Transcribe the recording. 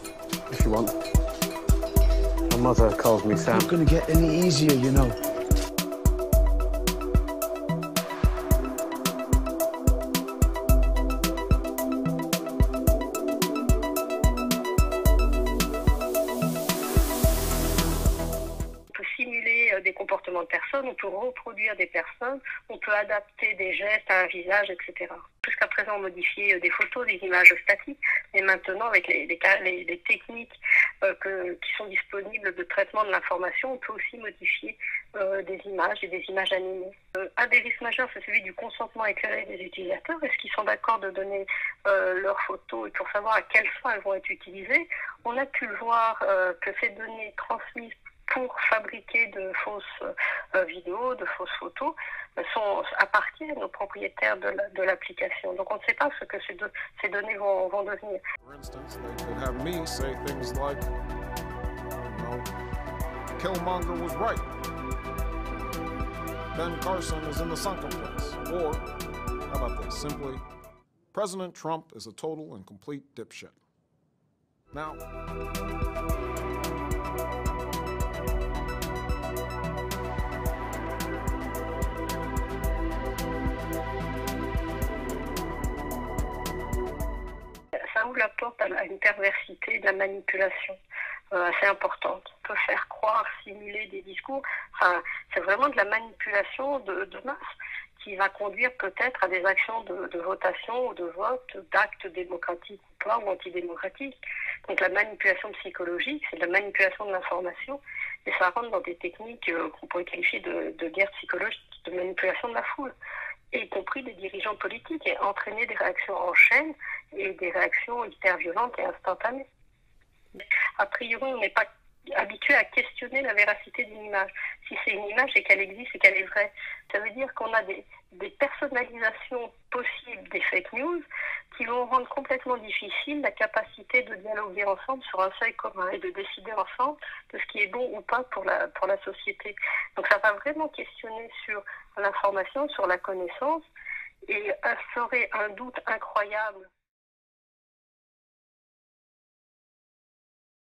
if you want. My mother calls me Sam. It's not gonna get any easier, you know. Simuler des comportements de personnes, on peut reproduire des personnes, on peut adapter des gestes à un visage, etc. Jusqu'à présent, on modifiait des photos, des images statiques, et maintenant, avec les techniques qui sont disponibles de traitement de l'information, on peut aussi modifier des images et des images animées. Un des risques majeurs, c'est celui du consentement éclairé des utilisateurs. Est-ce qu'ils sont d'accord de donner leurs photos et pour savoir à quelle fin elles vont être utilisées? On a pu le voir que ces données transmises pour fabriquer de fausses vidéos, de fausses photos, appartiennent aux propriétaires de l'application. Donc on ne sait pas ce que ces données vont devenir. For instance, they could have me say things like, Killmonger was right. Ben Carson is in the sunken place. Or, how about this? Simply, President Trump is a total and complete dipshit. Now, ça ouvre la porte à une perversité de la manipulation assez importante. On peut faire croire, simuler des discours. Enfin, c'est vraiment de la manipulation de masse qui va conduire peut-être à des actions de votation ou de vote, d'actes démocratiques ou pas, ou antidémocratiques. Donc la manipulation psychologique, c'est de la manipulation de l'information, et ça rentre dans des techniques qu'on pourrait qualifier de guerre psychologique, de manipulation de la foule, y compris des dirigeants politiques, et entraîner des réactions en chaîne et des réactions hyper violentes et instantanées. A priori, on n'est pas habitué à questionner la véracité d'une image. Si c'est une image et qu'elle existe et qu'elle est vraie, ça veut dire qu'on a des personnalisations possibles des fake news qui vont rendre complètement difficile la capacité de dialoguer ensemble sur un seuil commun et de décider ensemble de ce qui est bon ou pas pour la société. Donc ça va vraiment questionner sur l'information, sur la connaissance, et instaurer un doute incroyable